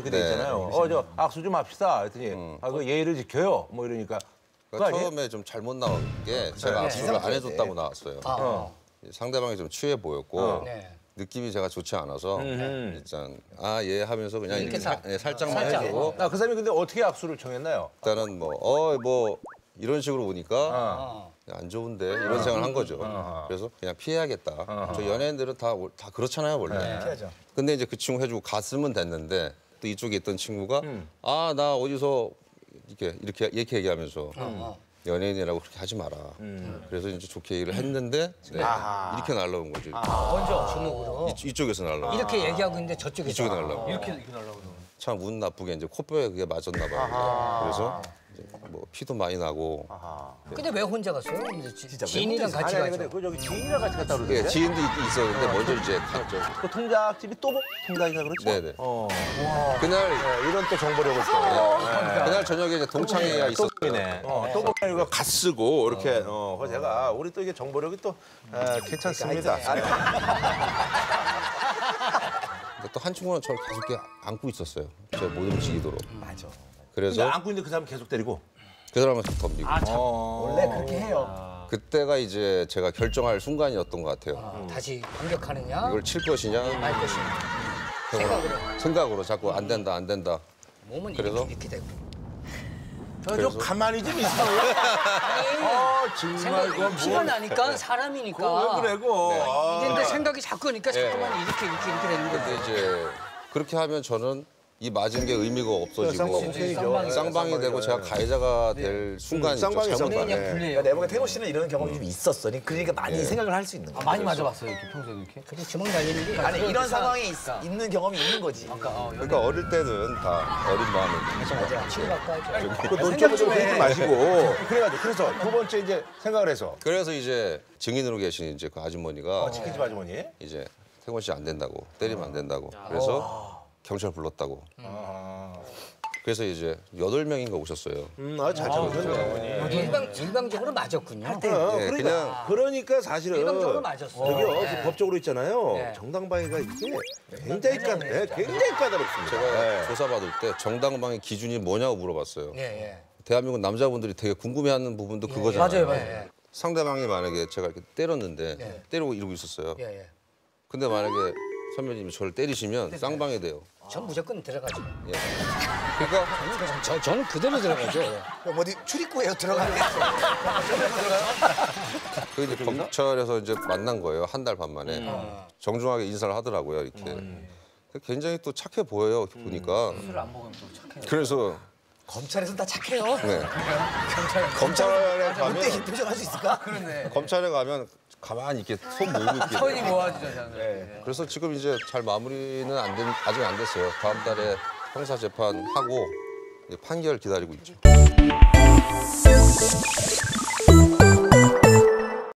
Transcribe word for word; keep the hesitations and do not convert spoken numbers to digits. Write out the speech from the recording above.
그렇게 돼 네. 있잖아요. 어, 저 악수 좀 합시다. 했더니 음. 아, 그 예의를 지켜요. 뭐 이러니까. 그거 그러니까 아니에요? 처음에 좀 잘못 나온 게 제가 네. 악수를 안 해줬다고 나왔어요. 아, 어. 상대방이 좀 취해 보였고 어. 네. 느낌이 제가 좋지 않아서 음. 일단 아 예 하면서 그냥 이렇게 이렇게 살, 사- 예, 살짝만 살짝. 해주고 아, 그 사람이 근데 어떻게 악수를 청했나요? 일단은 뭐 어 뭐 이런 식으로 보니까 어. 안 좋은데 이런 생각을 한 거죠. 어. 그래서 그냥 피해야겠다. 저 연예인들은 다 다 그렇잖아요 원래. 피하죠. 근데 이제 그 친구 해주고 갔으면 됐는데 또 이쪽에 있던 친구가 음. 아 나 어디서 이렇게 이렇게 이렇게 얘기하면서 어. 연예인이라고 그렇게 하지 마라. 그래서 이제 좋게 얘기를 했는데 네, 아하. 이렇게 날라온 거지. 먼저 주눅으로 이, 이쪽에서 날라온. 이렇게 얘기하고 있는데 저쪽에서 이쪽에 날라온. 이렇게 이렇게 날라오는. 참 운 나쁘게 이제 코뼈에 그게 맞았나 봐요. 그래서 이제 뭐 피도 많이 나고. 근데 왜 혼자 갔어요? 이제 지- 진짜 왜 지인이랑 혼자 같이 아니, 아니, 가죠. 근데 그 저기 지인이랑 같이 갔다 예, 그러던데. 지인도 있- 있었는데 먼저 이제 갔죠. 그 통닭집이 또복 통닭이가 그렇죠? 네네. 어. 그날 네, 이런 또 정보력을 또. 네. 그날 저녁에 이제 동창회가 있었어요. 또복이네. 어, 또복이가 갓 쓰고 이렇게. 어, 그래서 제가 우리 또 이게 정보력이 또 에, 괜찮습니다. 또 한 친구는 저를 계속 이렇게 안고 있었어요. 저 못 움직이도록. 맞아. 근데 그래서 안고 있는데 그 사람 계속 때리고. 그 사람은 덤비고. 원래 그렇게 해요. 그때가 이제 제가 결정할 순간이었던 것 같아요. 어, 다시 공격하느냐 이걸 칠 것이냐, 말 것이냐 생각으로 생각으로 자꾸 안 된다, 안 된다. 몸은 그래서? 이렇게, 이렇게 되고 저, 저 그래서? 가만히 좀 있어요. 어, 정말 생각이 그거 피가 뭐. 나니까 사람이니까 그거 왜 그래, 그거. 네. 아. 이게 근데 생각이 자꾸 하니까 네. 자꾸만 이렇게 이렇게 이렇게 되는 거예요. 근데 이제 그렇게 하면 저는 이 맞은 게 의미가 없어지고 쌍방이죠. 쌍방이 되고 제가 가해자가 될 순간이죠. 쌍방이 잘못하면. 쌍방. 그냥 불리해요. 그러니까 내가 보기엔 태호 씨는 이런 경험이 좀 있었어. 그러니까 많이 네. 생각을 할 수 있는 거야. 많이 맞아봤어요 이렇게 평소에 이렇게? 그냥 주먹 날리는 게 아니 이런 상황에 있, 그러니까. 있는 경험이 있는 거지. 아까 어, 여기 그러니까 어릴 때는 다 어린 마음에 맞아 치료받고 하죠. 그 논점을 좀 하지 마시고. 그래가지고 그래서 두 번째 이제 생각을 해서. 그래서 이제 증인으로 계신 이제 그 아주머니가 어, 치킨집 아주머니. 이제 태권 씨 안 된다고 때리면 안 된다고 그래서 경찰 불렀다고 그래서 이제 여덟 명인가 오셨어요. 음, 아, 잘 참으셨네. 일방 일방적으로 맞았군요. 어, 네, 그러니까, 그냥- 그러니까 사실은 일방적으로 맞았어요. 저기요 네. 그 법적으로 있잖아요. 네. 정당방위가 이게 굉장히 까 네, 굉장히 까다롭습니다. 제가 네. 조사받을 때 정당방위 기준이 뭐냐고 물어봤어요. 예, 예. 대한민국 남자분들이 되게 궁금해하는 부분도 그거잖아요. 맞아요, 맞아요. 상대방이 만약에 제가 이렇게 때렸는데 네. 때리고 이러고 있었어요. 예, 예. 근데 만약에 선배님이 저를 때리시면 쌍방이 돼요. 전 무조건 들어가죠. 예. 그러니까 저, 저는 그대로 들어가죠. 그럼 어디 출입구에 들어가는 게 그 이제 검찰에서 이제 만난 거예요. 한 달 반 만에 정중하게 인사를 하더라고요. 이렇게 굉장히 또 착해 보여요. 보니까 술을 안 먹으면 또 착해요. 그래서 검찰에서는 다 착해요. 네. 검찰에 그때 가면 이 표정 할 수 있을까? 그러네. 검찰에 가면 가만히 이렇게 손 모으고 있게 손이 돼요. 모아지죠 저는. 그래서 지금 이제 잘 마무리는 안 된, 아직 안 됐어요. 다음 달에 형사 재판 하고 이제 판결 기다리고 있죠.